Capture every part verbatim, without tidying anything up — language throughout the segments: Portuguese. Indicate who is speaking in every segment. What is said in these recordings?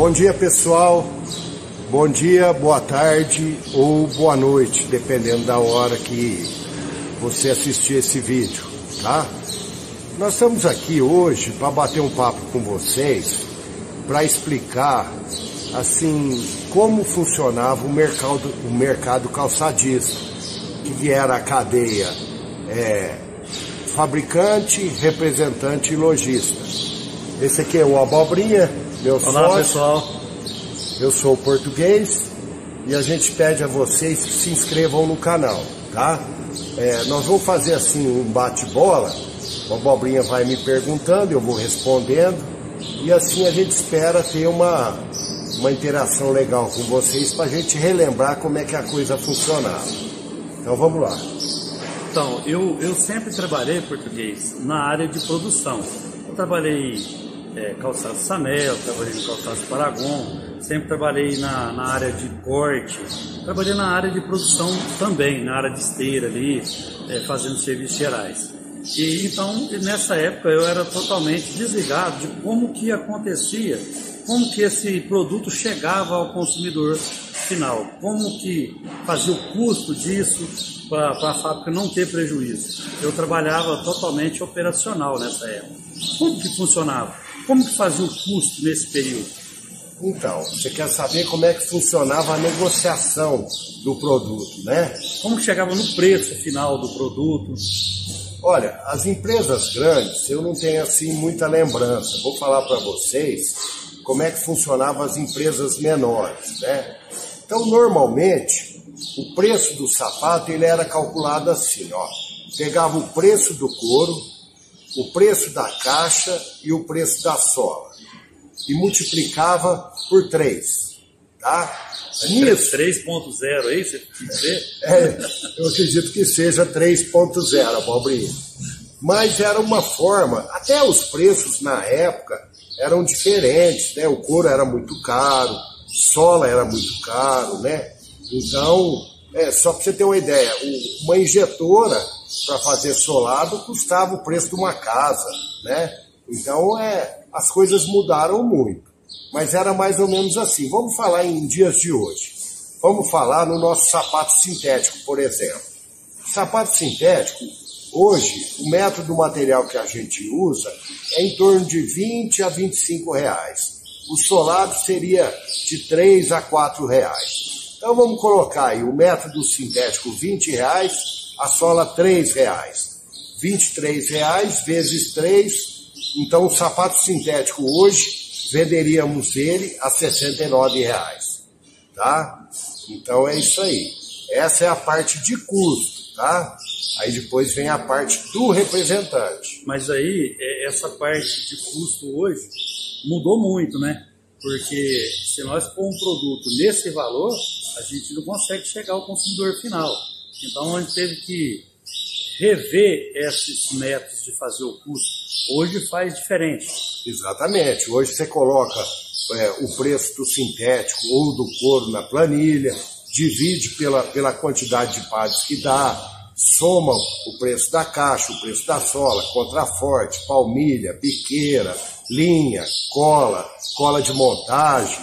Speaker 1: Bom dia, pessoal. Bom dia, boa tarde ou boa noite, dependendo da hora que você assistir esse vídeo, tá? Nós estamos aqui hoje para bater um papo com vocês, para explicar assim como funcionava o mercado, o mercado calçadista, que era a cadeia é, fabricante, representante e lojista. Esse aqui é o Abobrinha, meu
Speaker 2: Olá,
Speaker 1: sócio.
Speaker 2: pessoal.
Speaker 1: Eu sou o Português e a gente pede a vocês que se inscrevam no canal, tá? É, nós vamos fazer assim um bate-bola, o Abobrinha vai me perguntando, eu vou respondendo e assim a gente espera ter uma, uma interação legal com vocês para a gente relembrar como é que a coisa funcionava. Então vamos lá.
Speaker 2: Então, eu, eu sempre trabalhei, Português, na área de produção. Eu trabalhei é, calçados Sanel, trabalhei no calçados Paragon, sempre trabalhei na, na área de corte, trabalhei na área de produção também, na área de esteira ali, é, fazendo serviços gerais. E então, nessa época, eu era totalmente desligado de como que acontecia, como que esse produto chegava ao consumidor final, como que fazia o custo disso para a fábrica não ter prejuízo. Eu trabalhava totalmente operacional nessa época. Como que funcionava? Como que fazia o custo nesse período?
Speaker 1: Então, você quer saber como é que funcionava a negociação do produto, né?
Speaker 2: Como que chegava no preço final do produto?
Speaker 1: Olha, as empresas grandes, eu não tenho assim muita lembrança. Vou falar para vocês como é que funcionavam as empresas menores, né? Então, normalmente, o preço do sapato ele era calculado assim, ó. Pegava o preço do couro, o preço da caixa e o preço da sola. E multiplicava por três, tá? Nisso,
Speaker 2: três ponto zero aí, você quer dizer?
Speaker 1: É, eu acredito que seja três ponto zero, Abobrinha. Mas era uma forma, até os preços na época eram diferentes, né? O couro era muito caro, sola era muito caro, né? Então, é, só para você ter uma ideia, uma injetora para fazer solado custava o preço de uma casa, né? Então, é, as coisas mudaram muito. Mas era mais ou menos assim. Vamos falar em dias de hoje. Vamos falar no nosso sapato sintético, por exemplo. O sapato sintético, hoje, o método do material que a gente usa é em torno de vinte a vinte e cinco reais. O solado seria de três a quatro reais. Então vamos colocar aí o método sintético vinte reais, a sola três reais. vinte e três reais vezes três, então o sapato sintético hoje venderíamos ele a sessenta e nove reais, tá? Então é isso aí. Essa é a parte de custo, tá? Aí depois vem a parte do representante.
Speaker 2: Mas aí, essa parte de custo hoje mudou muito, né? Porque se nós for um produto nesse valor, a gente não consegue chegar ao consumidor final. Então a gente teve que rever esses métodos de fazer o custo. Hoje faz diferente.
Speaker 1: Exatamente. Hoje você coloca é, o preço do sintético ou do couro na planilha, divide pela, pela quantidade de pares que dá, soma o preço da caixa, o preço da sola, contraforte, palmilha, biqueira, linha, cola, cola de montagem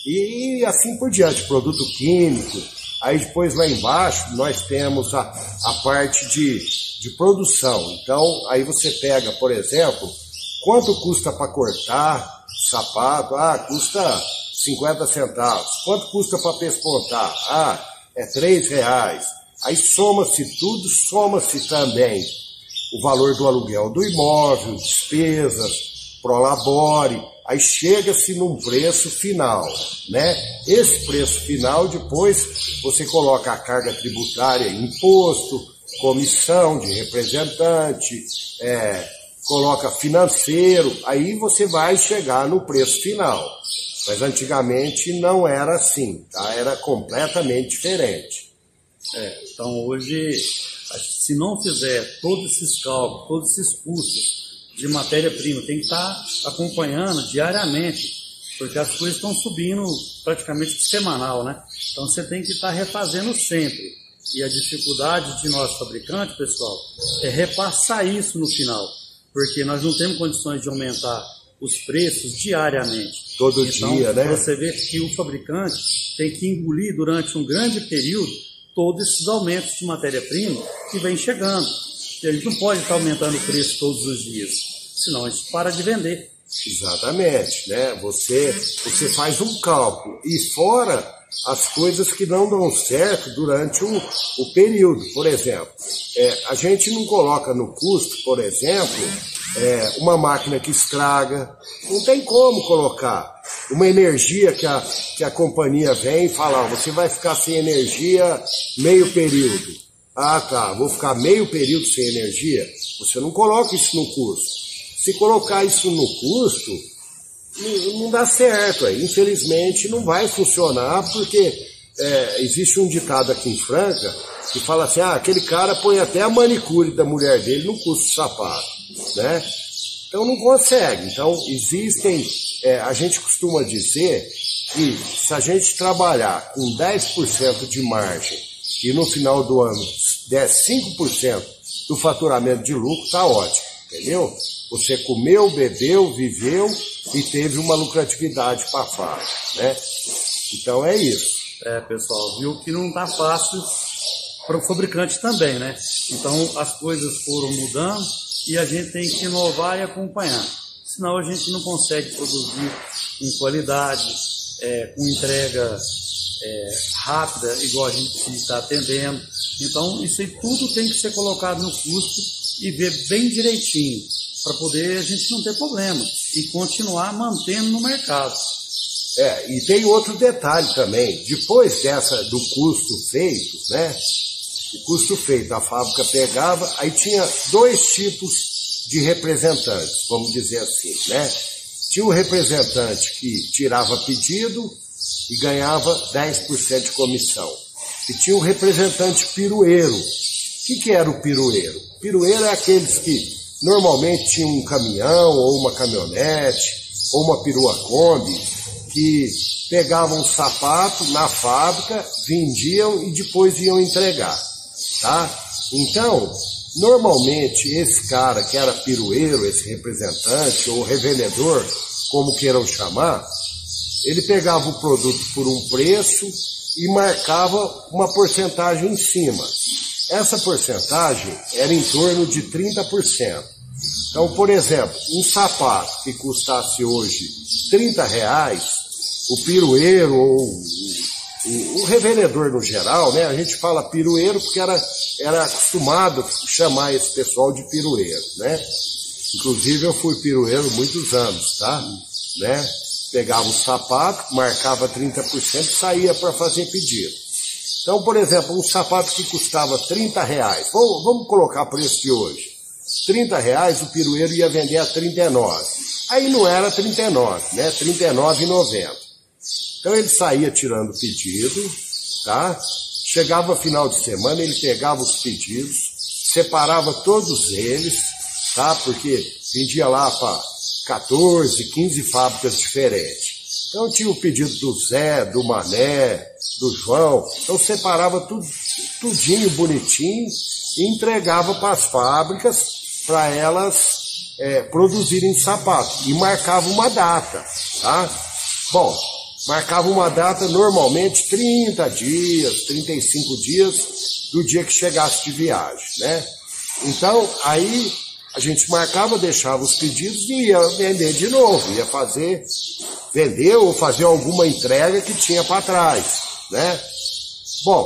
Speaker 1: e assim por diante, produto químico. Aí depois lá embaixo nós temos a, a parte de, de produção. Então aí você pega, por exemplo, quanto custa para cortar sapato? Ah, custa cinquenta centavos. Quanto custa para pespontar? Ah, é três reais. Aí soma-se tudo, soma-se também o valor do aluguel do imóvel, despesas, prolabore. Aí chega-se num preço final, né? Esse preço final, depois você coloca a carga tributária, imposto, comissão de representante, é, coloca financeiro, aí você vai chegar no preço final. Mas antigamente não era assim, tá? Era completamente diferente.
Speaker 2: É, então hoje, se não fizer todos esses cálculos, todos esses custos de matéria-prima, tem que estar acompanhando diariamente, porque as coisas estão subindo praticamente semanal, né? Então você tem que estar refazendo sempre. E a dificuldade de nós fabricantes, pessoal, é repassar isso no final, porque nós não temos condições de aumentar os preços diariamente.
Speaker 1: Todo
Speaker 2: então,
Speaker 1: dia, né?
Speaker 2: Você vê que o fabricante tem que engolir durante um grande período todos esses aumentos de matéria-prima que vem chegando. E a gente não pode estar aumentando o preço todos os dias, senão a gente para de vender.
Speaker 1: Exatamente, né? Você, você faz um cálculo e fora as coisas que não dão certo durante o, o período. Por exemplo, é, a gente não coloca no custo, por exemplo, é, uma máquina que estraga, não tem como colocar. Uma energia que a, que a companhia vem e fala, ó, você vai ficar sem energia meio período. Ah, tá, vou ficar meio período sem energia. Você não coloca isso no custo. Se colocar isso no custo, não, não dá certo. Aí. Infelizmente, não vai funcionar, porque é, existe um ditado aqui em Franca que fala assim, ah, aquele cara põe até a manicure da mulher dele no custo do sapato, né? Então não consegue. Então existem, é, a gente costuma dizer que se a gente trabalhar com dez por cento de margem e no final do ano der cinco por cento do faturamento de lucro, tá ótimo, entendeu? Você comeu, bebeu, viveu e teve uma lucratividade para fora, né? Então é isso.
Speaker 2: É, pessoal, viu que não tá fácil para o fabricante também, né? Então as coisas foram mudando e a gente tem que inovar e acompanhar. Senão a gente não consegue produzir com qualidade, é, com entrega é, rápida, igual a gente está atendendo. Então isso aí tudo tem que ser colocado no custo e ver bem direitinho, para poder a gente não ter problema e continuar mantendo no mercado.
Speaker 1: É, e tem outro detalhe também, depois dessa, do custo feito, né? O custo feito, a fábrica pegava, aí tinha dois tipos de representantes, vamos dizer assim, né? Tinha o representante que tirava pedido e ganhava dez por cento de comissão. E tinha o representante pirueiro. O que, que era o pirueiro? O pirueiro é aqueles que normalmente tinham um caminhão ou uma caminhonete ou uma perua Kombi que pegavam um sapato na fábrica, vendiam e depois iam entregar, tá? Então, normalmente esse cara que era pirueiro, esse representante ou revendedor, como queiram chamar, ele pegava o produto por um preço e marcava uma porcentagem em cima. Essa porcentagem era em torno de trinta por cento. Então, por exemplo, um sapato que custasse hoje trinta reais, o pirueiro ou o, o revendedor no geral, né? A gente fala pirueiro porque era, era acostumado chamar esse pessoal de pirueiro, né? Inclusive eu fui pirueiro muitos anos, tá? Né? Pegava o sapato, marcava trinta por cento e saía para fazer pedido. Então, por exemplo, um sapato que custava trinta reais, vamos, vamos colocar o preço de hoje, trinta reais o pirueiro ia vender a trinta e nove. Aí não era trinta e nove, né? trinta e nove reais e noventa centavos. Então ele saía tirando o pedido, tá? Chegava final de semana, ele pegava os pedidos, separava todos eles, tá? Porque vendia lá para quatorze, quinze fábricas diferentes. Então tinha o pedido do Zé, do Mané, do João, então separava tudo, tudinho bonitinho e entregava para as fábricas para elas é, produzirem sapato e marcava uma data, tá? Bom, marcava uma data normalmente trinta dias, trinta e cinco dias do dia que chegasse de viagem, né? Então aí a gente marcava, deixava os pedidos e ia vender de novo, ia fazer, vender ou fazer alguma entrega que tinha para trás, né? Bom,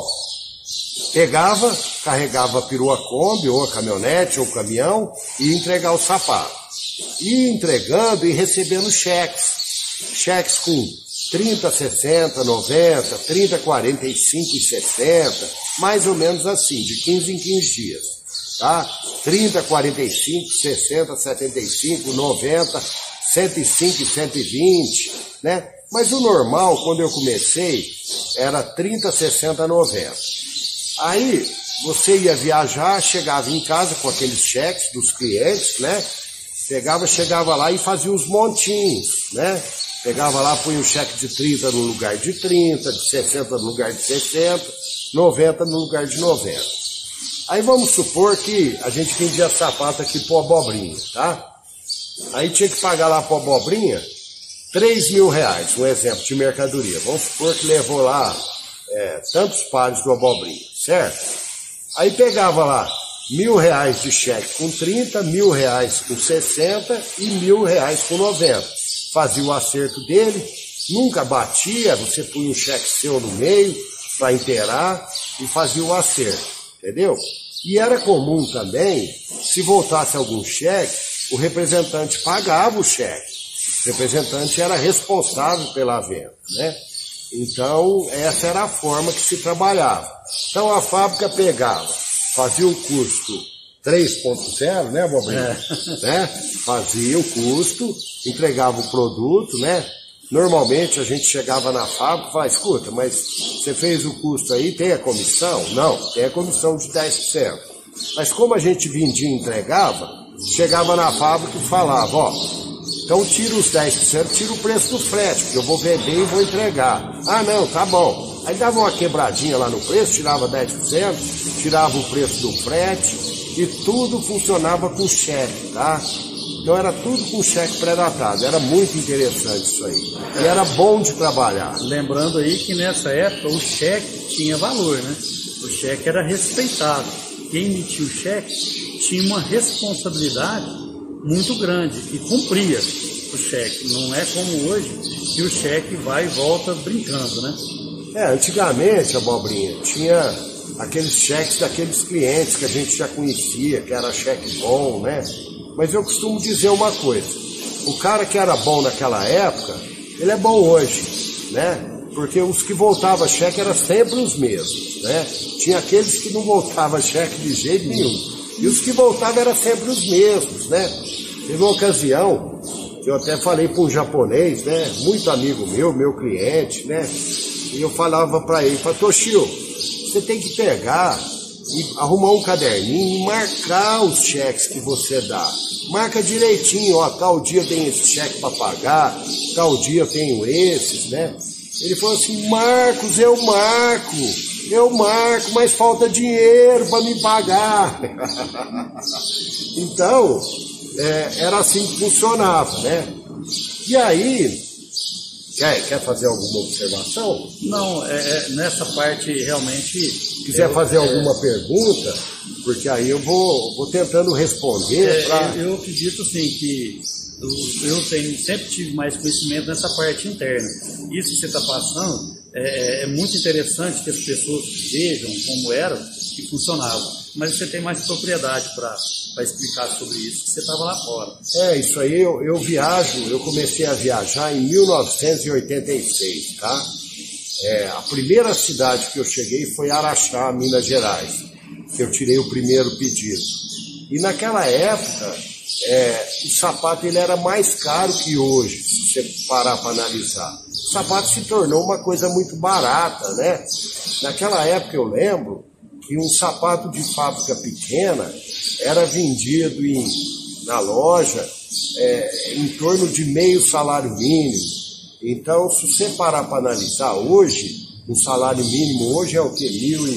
Speaker 1: pegava, carregava a perua Kombi, ou a caminhonete, ou o caminhão, e ia entregar o sapato. Ia entregando e recebendo cheques. Cheques com trinta, sessenta, noventa, trinta, quarenta e cinco e sessenta, mais ou menos assim, de quinze em quinze dias. Tá? trinta, quarenta e cinco, sessenta, setenta e cinco, noventa, cento e cinco e cento e vinte, né? Mas o normal, quando eu comecei, era trinta, sessenta, noventa. Aí, você ia viajar, chegava em casa com aqueles cheques dos clientes, né? Pegava, chegava lá e fazia os montinhos, né? Pegava lá, punha o cheque de trinta no lugar de trinta, de sessenta no lugar de sessenta, noventa no lugar de noventa. Aí vamos supor que a gente vendia sapato aqui pro Abobrinha, tá? Aí tinha que pagar lá para abobrinha três mil reais, um exemplo de mercadoria. Vamos supor que levou lá é, tantos pares do abobrinha, certo? Aí pegava lá mil reais de cheque com trinta, mil reais com sessenta e mil reais com noventa. Fazia o acerto dele, nunca batia, você punha um cheque seu no meio para inteirar e fazia o acerto, entendeu? E era comum também, se voltasse algum cheque, o representante pagava o cheque. O representante era responsável pela venda, né? Então, essa era a forma que se trabalhava. Então, a fábrica pegava, fazia o custo três ponto zero, né, Bobrinha? É. Né? Fazia o custo, entregava o produto, né? Normalmente, a gente chegava na fábrica e falava, escuta, mas você fez o custo aí, tem a comissão? Não, tem a comissão de dez por cento. Mas como a gente vendia e entregava, chegava na fábrica e falava, ó, então tira os dez por cento, tira o preço do frete, porque eu vou vender e vou entregar. Ah, não, tá bom. Aí dava uma quebradinha lá no preço, tirava dez por cento, tirava o preço do frete e tudo funcionava com cheque, tá? Então era tudo com cheque pré-datado, era muito interessante isso aí. E era bom de trabalhar.
Speaker 2: Lembrando aí que nessa época o cheque tinha valor, né? O cheque era respeitado. Quem emitia o cheque tinha uma responsabilidade muito grande e cumpria o cheque. Não é como hoje que o cheque vai e volta brincando, né?
Speaker 1: É, antigamente, Abobrinha, tinha aqueles cheques daqueles clientes que a gente já conhecia, que era cheque bom, né? Mas eu costumo dizer uma coisa, o cara que era bom naquela época, ele é bom hoje, né? Porque os que voltavam cheque eram sempre os mesmos, né? Tinha aqueles que não voltavam cheque de jeito nenhum. E os que voltavam eram sempre os mesmos, né? Teve uma ocasião, que eu até falei para um japonês, né? Muito amigo meu, meu cliente, né? E eu falava para ele, falei, Toshio, você tem que pegar e arrumar um caderninho e marcar os cheques que você dá. Marca direitinho, ó, tal dia eu tenho esse cheque para pagar, tal dia eu tenho esses, né? Ele falou assim, Marcos, eu marco, eu marco, mas falta dinheiro para me pagar. Então, é, era assim que funcionava, né? E aí, quer, quer fazer alguma observação?
Speaker 2: Não, é, é, nessa parte realmente...
Speaker 1: Se quiser eu, fazer é, alguma pergunta, porque aí eu vou, vou tentando responder.
Speaker 2: É,
Speaker 1: pra...
Speaker 2: eu, eu acredito assim que eu, eu tenho, sempre tive mais conhecimento nessa parte interna. Isso que você está passando é, é muito interessante que as pessoas vejam como era e funcionava. Mas você tem mais propriedade para explicar sobre isso, que você estava lá fora.
Speaker 1: É, isso aí eu, eu viajo, eu comecei a viajar em mil novecentos e oitenta e seis, tá? É, a primeira cidade que eu cheguei foi Araxá, Minas Gerais, que eu tirei o primeiro pedido. E naquela época, é, o sapato ele era mais caro que hoje, se você parar para analisar. O sapato se tornou uma coisa muito barata, né? Naquela época eu lembro que um sapato de fábrica pequena era vendido em, na loja é, em torno de meio salário mínimo. Então, se você parar para analisar hoje, um salário mínimo hoje é o quê? Mil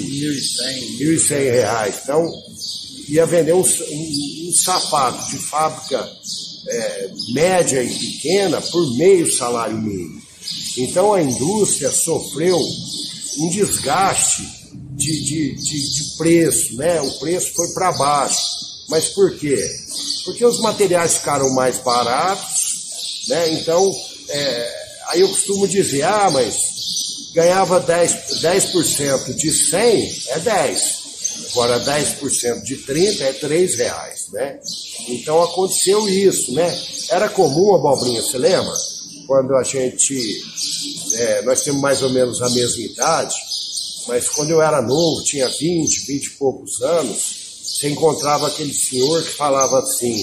Speaker 1: e cem reais. Então, ia vender um, um, um sapato de fábrica é, média e pequena por meio salário mínimo. Então, a indústria sofreu um desgaste de, de, de, de preço, né? O preço foi para baixo. Mas por quê? Porque os materiais ficaram mais baratos, né? Então, é, aí eu costumo dizer, ah, mas ganhava dez por cento de cem, é dez. Agora dez por cento de trinta é três reais, né? Então aconteceu isso, né? Era comum, Abobrinha, você lembra? Quando a gente, é, nós temos mais ou menos a mesma idade, mas quando eu era novo, tinha vinte, vinte e poucos anos, você encontrava aquele senhor que falava assim,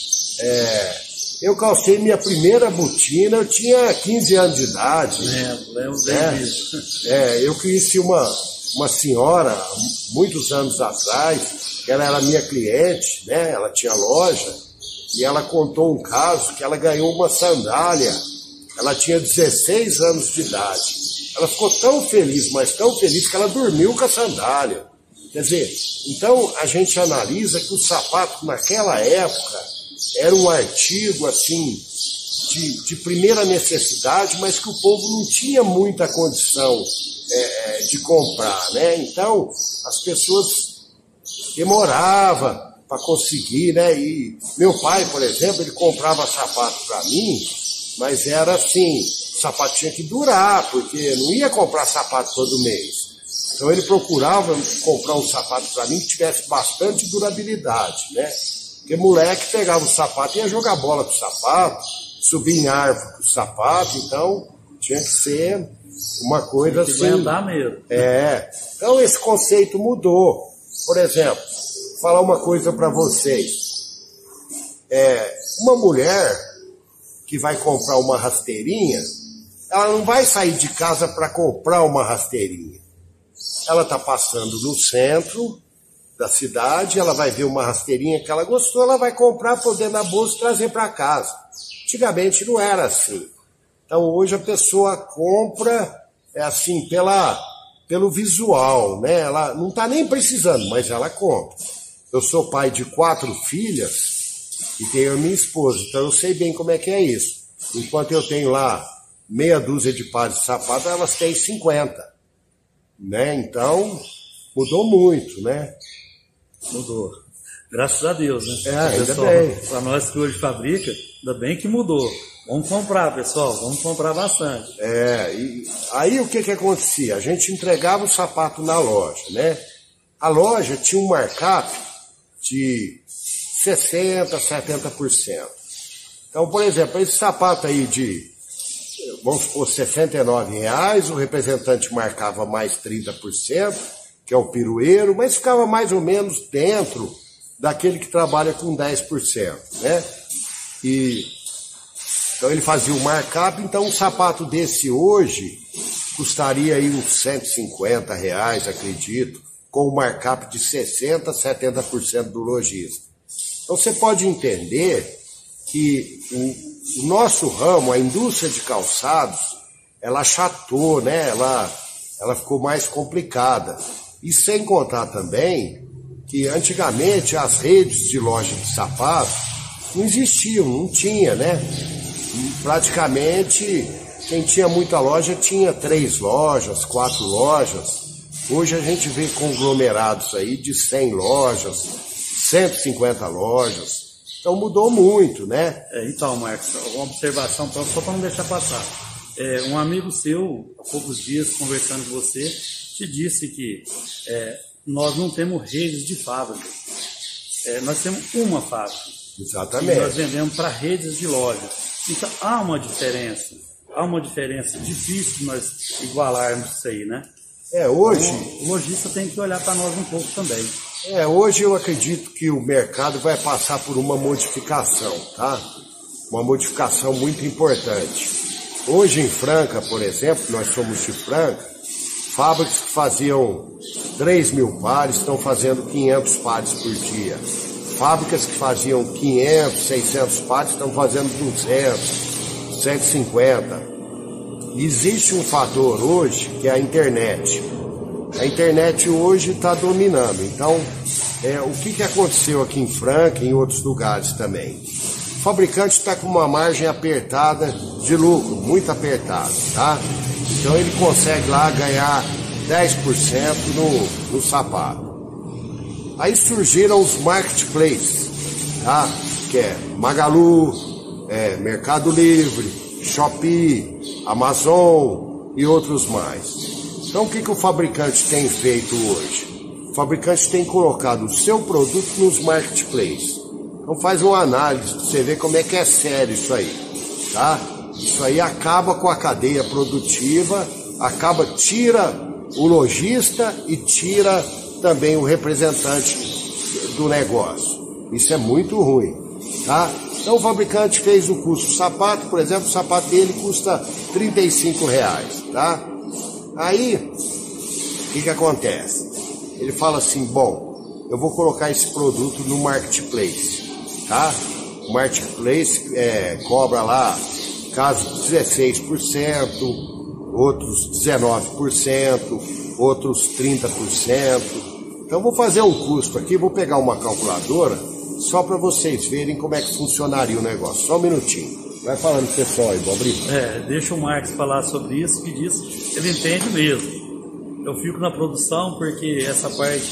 Speaker 1: é... Eu calcei minha primeira botina, eu tinha quinze anos de idade.
Speaker 2: Lembro, lembro bem
Speaker 1: é,
Speaker 2: disso.
Speaker 1: É, eu conheci uma, uma senhora, muitos anos atrás, que ela era minha cliente, né? Ela tinha loja, e ela contou um caso que ela ganhou uma sandália. Ela tinha dezesseis anos de idade. Ela ficou tão feliz, mas tão feliz, que ela dormiu com a sandália. Quer dizer, então a gente analisa que o sapato naquela época era um artigo assim de, de primeira necessidade, mas que o povo não tinha muita condição é, de comprar, né? Então as pessoas demoravam para conseguir, né? E meu pai, por exemplo, ele comprava sapato para mim, mas era assim, o sapato tinha que durar, porque não ia comprar sapato todo mês. Então ele procurava comprar um sapato para mim que tivesse bastante durabilidade, né? Porque moleque pegava o sapato e ia jogar bola com o sapato, subir em árvore com o sapato, então tinha que ser uma coisa assim.
Speaker 2: Vai andar mesmo.
Speaker 1: É. Então esse conceito mudou. Por exemplo, vou falar uma coisa para vocês. É, uma mulher que vai comprar uma rasteirinha, ela não vai sair de casa para comprar uma rasteirinha. Ela está passando no centro da cidade, ela vai ver uma rasteirinha que ela gostou, ela vai comprar, poder na bolsa e trazer para casa. Antigamente não era assim. Então hoje a pessoa compra é assim pela, pelo visual, né? Ela não está nem precisando, mas ela compra. Eu sou pai de quatro filhas e tenho a minha esposa, então eu sei bem como é que é isso. Enquanto eu tenho lá meia dúzia de pares de sapato, elas têm cinquenta. Né? Então, mudou muito, né?
Speaker 2: Mudou. Graças a Deus, né?
Speaker 1: É, ainda
Speaker 2: pessoal,
Speaker 1: bem.
Speaker 2: Para nós que hoje fabrica, ainda bem que mudou. Vamos comprar, pessoal, vamos comprar bastante.
Speaker 1: É, e aí o que que acontecia? A gente entregava o sapato na loja, né? A loja tinha um markup de sessenta por cento, setenta por cento. Então, por exemplo, esse sapato aí de, vamos supor, sessenta e nove reais, o representante marcava mais trinta por cento, que é o pirueiro, mas ficava mais ou menos dentro daquele que trabalha com dez por cento, né? E, então ele fazia o markup, então um sapato desse hoje custaria aí uns cento e cinquenta reais, acredito, com o markup de sessenta por cento, setenta por cento do lojista. Então você pode entender que o, o nosso ramo, a indústria de calçados, ela achatou, né? ela, ela ficou mais complicada. E sem contar também que antigamente as redes de loja de sapatos não existiam, não tinha, né? E praticamente quem tinha muita loja tinha três lojas, quatro lojas. Hoje a gente vê conglomerados aí de cem lojas, cento e cinquenta lojas. Então mudou muito, né?
Speaker 2: É, então, Marcos, uma observação só para não deixar passar. É, um amigo seu, há poucos dias, conversando com você, te disse que é, nós não temos redes de fábrica. É, nós temos uma fábrica.
Speaker 1: Exatamente.
Speaker 2: E nós vendemos para redes de lojas. Então há uma diferença. Há uma diferença difícil de nós igualarmos isso aí, né?
Speaker 1: É, hoje...
Speaker 2: Então, o lojista tem que olhar para nós um pouco também.
Speaker 1: É, hoje eu acredito que o mercado vai passar por uma modificação, tá? Uma modificação muito importante. Hoje em Franca, por exemplo, nós somos de Franca, fábricas que faziam três mil pares estão fazendo quinhentos pares por dia. Fábricas que faziam quinhentos, seiscentos pares estão fazendo duzentos, cento e cinquenta. Existe um fator hoje que é a internet. A internet hoje está dominando. Então, é, o que, que aconteceu aqui em Franca e em outros lugares também? O fabricante está com uma margem apertada de lucro, muito apertada, tá? Então ele consegue lá ganhar dez por cento no, no sapato. Aí surgiram os marketplaces, tá? Que é Magalu, é, Mercado Livre, Shopee, Amazon e outros mais. Então o que, que o fabricante tem feito hoje? O fabricante tem colocado o seu produto nos marketplaces. Então faz uma análise para você ver como é que é sério isso aí, tá? Isso aí acaba com a cadeia produtiva, acaba, tira o lojista e tira também o representante do negócio. Isso é muito ruim, tá? Então o fabricante fez o custo do sapato, por exemplo, o sapato dele custa trinta e cinco reais, tá? Aí, o que que acontece? Ele fala assim, bom, eu vou colocar esse produto no marketplace, tá? O marketplace é, cobra lá, casos dezesseis por cento, outros dezenove por cento, outros trinta por cento. Então vou fazer um custo aqui, vou pegar uma calculadora só para vocês verem como é que funcionaria o negócio. Só um minutinho. Vai falando pessoal aí, Bobrinho.
Speaker 2: É, deixa o Marcos falar sobre isso, que diz ele entende mesmo. Eu fico na produção porque essa parte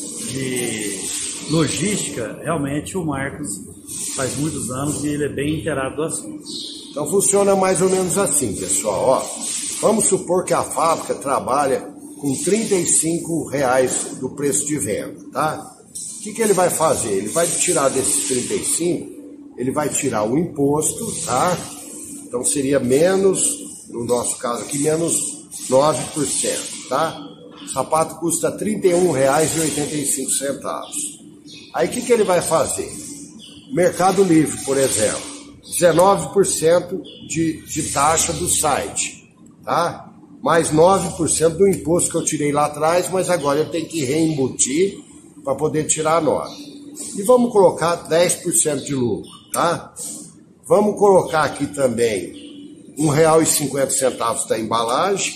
Speaker 2: de logística, realmente o Marcos faz muitos anos e ele é bem inteirado do assunto.
Speaker 1: Então funciona mais ou menos assim, pessoal. Ó, vamos supor que a fábrica trabalha com trinta e cinco reais do preço de venda, tá? O que, que ele vai fazer? Ele vai tirar desses trinta e cinco, ele vai tirar o imposto, tá? Então seria menos, no nosso caso aqui, menos nove por cento, tá? O sapato custa trinta e um reais e oitenta e cinco centavos. Aí o que, que ele vai fazer? Mercado Livre, por exemplo, dezenove por cento de, de taxa do site, tá? Mais nove por cento do imposto que eu tirei lá atrás, mas agora eu tenho que reembutir para poder tirar a nota. E vamos colocar dez por cento de lucro, tá? Vamos colocar aqui também um real e cinquenta centavos da embalagem.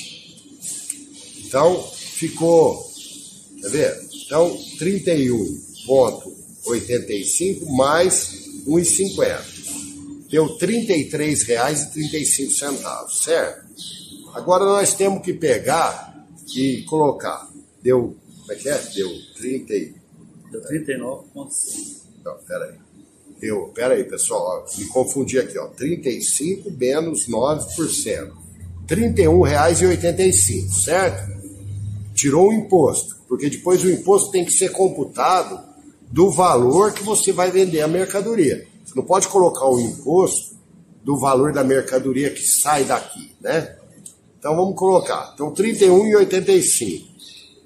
Speaker 1: Então, ficou, quer ver? Então, trinta e um reais e oitenta e cinco centavos mais um real e cinquenta centavos. Deu trinta e três reais e trinta e cinco centavos, certo? Agora nós temos que pegar e colocar. Deu, como é que é? Deu trinta e...
Speaker 2: Deu trinta e nove vírgula cinco.
Speaker 1: Não, peraí. Deu, peraí, pessoal, ó, me confundi aqui, ó. trinta e cinco menos nove por cento. trinta e um reais e oitenta e cinco centavos, certo? Tirou o imposto, porque depois o imposto tem que ser computado do valor que você vai vender a mercadoria. Você não pode colocar o imposto do valor da mercadoria que sai daqui, né? Então vamos colocar. Então trinta e um reais e oitenta e cinco centavos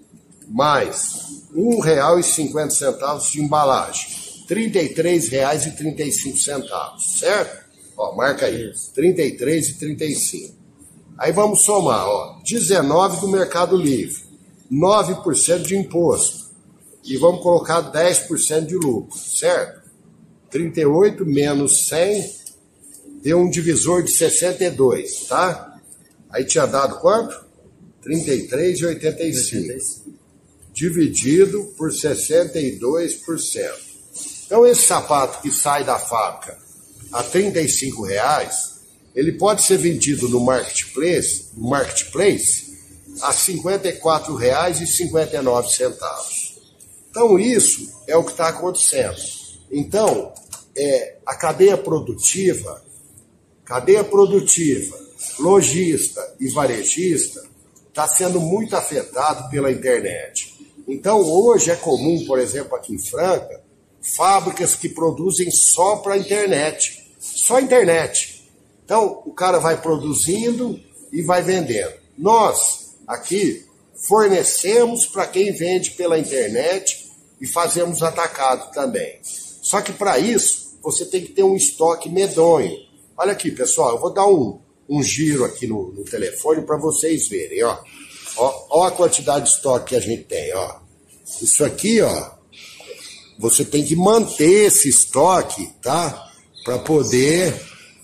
Speaker 1: mais um real e cinquenta centavos de embalagem. trinta e três reais e trinta e cinco centavos, certo? Ó, marca aí. trinta e três reais e trinta e cinco centavos. Aí vamos somar, ó, dezenove do Mercado Livre, nove por cento de imposto e vamos colocar dez por cento de lucro, certo? trinta e oito menos cem deu um divisor de sessenta e dois, tá? Aí tinha dado quanto? trinta e três reais e oitenta e cinco centavos. Dividido por sessenta e dois por cento. Então esse sapato que sai da fábrica a trinta e cinco reais, ele pode ser vendido no marketplace, no marketplace a cinquenta e quatro reais e cinquenta e nove centavos. Então isso é o que está acontecendo. Então é, a cadeia produtiva, cadeia produtiva, lojista e varejista está sendo muito afetado pela internet. Então hoje é comum, por exemplo, aqui em Franca, fábricas que produzem só para a internet, só internet. Então o cara vai produzindo e vai vendendo. Nós aqui fornecemos para quem vende pela internet e fazemos atacado também. Só que para isso você tem que ter um estoque medonho. Olha aqui, pessoal, eu vou dar um, um giro aqui no, no telefone para vocês verem, ó. Ó, ó a quantidade de estoque que a gente tem, ó. Isso aqui, ó, você tem que manter esse estoque, tá? Para poder,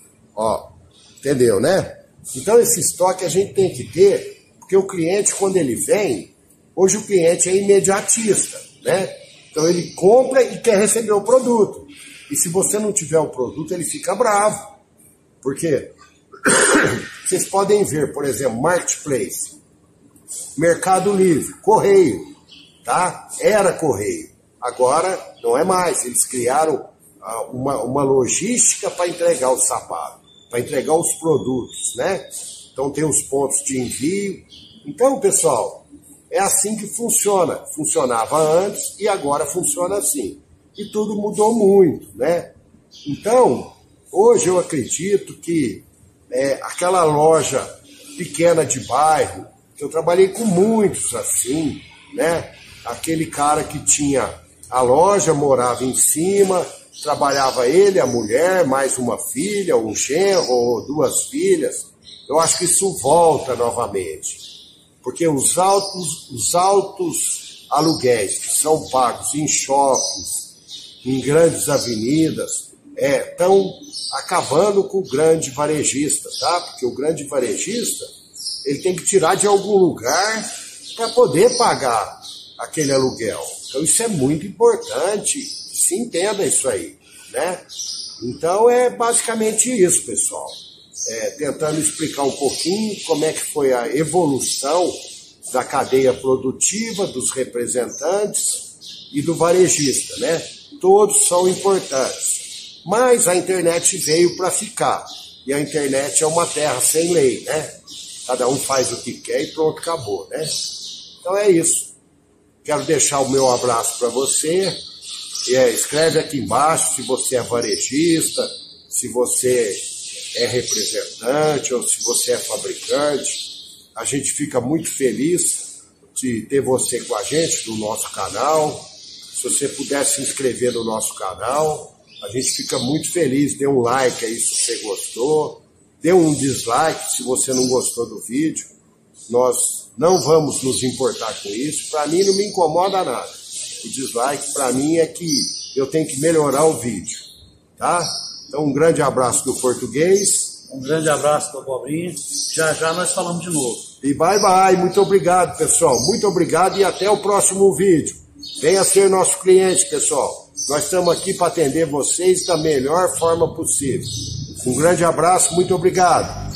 Speaker 1: ó, entendeu, né? Então esse estoque a gente tem que ter, porque o cliente, quando ele vem, hoje o cliente é imediatista, né? Então ele compra e quer receber o produto. E se você não tiver o produto, ele fica bravo. Porque vocês podem ver, por exemplo, Marketplace, Mercado Livre, Correio, tá? Era Correio. Agora não é mais. Eles criaram uma, uma logística para entregar o sapato, para entregar os produtos, né? Então tem os pontos de envio. Então, pessoal, é assim que funciona. Funcionava antes e agora funciona assim. E tudo mudou muito, né? Então, hoje eu acredito que é, aquela loja pequena de bairro, que eu trabalhei com muitos assim, né? Aquele cara que tinha a loja, morava em cima, trabalhava ele, a mulher, mais uma filha, um genro ou duas filhas. Eu acho que isso volta novamente. Porque os altos, os altos aluguéis que são pagos em shoppings, em grandes avenidas, estão é, acabando com o grande varejista, tá? Porque o grande varejista, ele tem que tirar de algum lugar para poder pagar aquele aluguel. Então isso é muito importante se entenda isso aí, né? Então é basicamente isso, pessoal. É, tentando explicar um pouquinho como é que foi a evolução da cadeia produtiva, dos representantes e do varejista, né? Todos são importantes. Mas a internet veio para ficar. E a internet é uma terra sem lei, né? Cada um faz o que quer e pronto, acabou, né? Então é isso. Quero deixar o meu abraço para você. É, escreve aqui embaixo se você é varejista, se você é representante ou se você é fabricante. A gente fica muito feliz de ter você com a gente no nosso canal. Se você puder se inscrever no nosso canal, a gente fica muito feliz. Dê um like aí se você gostou. Dê um dislike se você não gostou do vídeo. Nós não vamos nos importar com isso. Para mim não me incomoda nada. O dislike para mim é que eu tenho que melhorar o vídeo. Tá? Então um grande abraço do português.
Speaker 2: Um grande abraço do Abobrinha. Já já nós falamos de novo.
Speaker 1: E bye bye. Muito obrigado, pessoal. Muito obrigado e até o próximo vídeo. Venha ser nosso cliente, pessoal. Nós estamos aqui para atender vocês da melhor forma possível. Um grande abraço, muito obrigado.